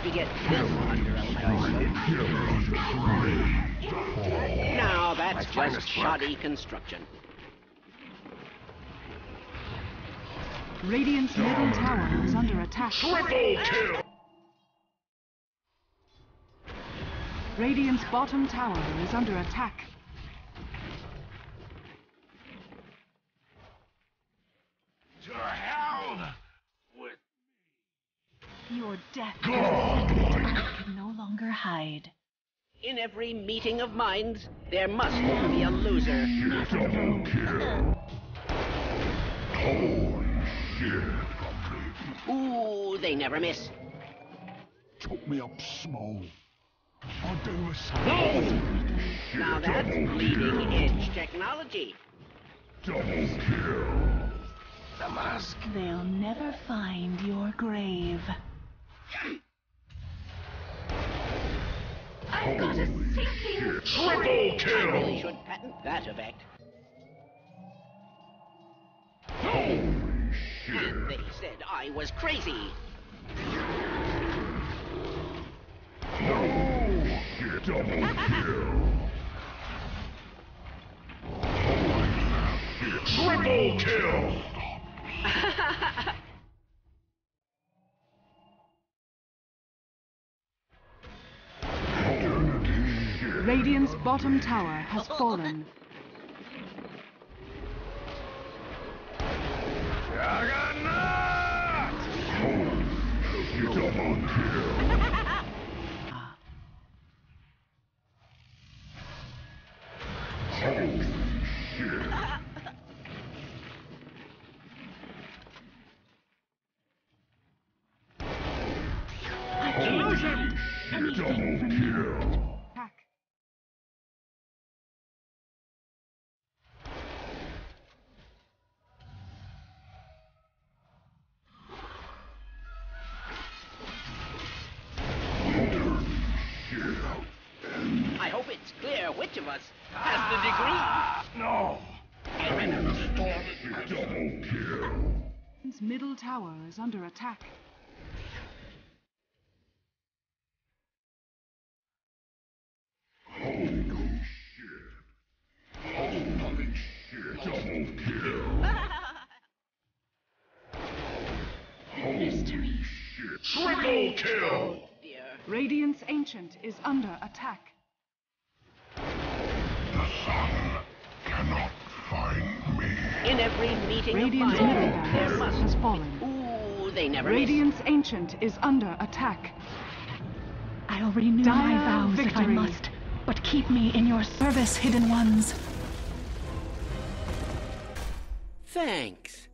to get this under a microscope. Now that's just shoddy construction. Radiant's middle tower is under attack. Triple kill! Radiant's bottom tower is under attack. To hell with Your death is a secret I can no longer hide. In every meeting of minds, there must be a loser. double kill. Holy shit. Ooh, they never miss. Took me up small. I'll do the same. Now that's bleeding edge technology. Double kill. The mask. They'll never find your grave. I've got a sinking. Triple I really kill. should patent that effect. Holy shit. And they said I was crazy. Holy shit. Double kill. Holy shit. Triple kill. Holy shit. Radiant's bottom tower has fallen. Juggernaut! Holy shit. Double kill. Holy shit. Illusion! Double kill. Attack. I hope it's clear which of us has the degree. No. Get rid of it. Double kill. Radiant's middle tower is under attack. Holy shit. Holy shit. Double kill. Holy shit. Triple kill. Dear. Radiant's ancient is under attack. The sun cannot find me. In every meeting Radiant's of middle minds, there barracks has must. fallen. Ooh, they never miss. Radiant's ancient is under attack. I'll renew Dire my vows if I victory. must, but keep me in your service, Hidden Ones. Thanks.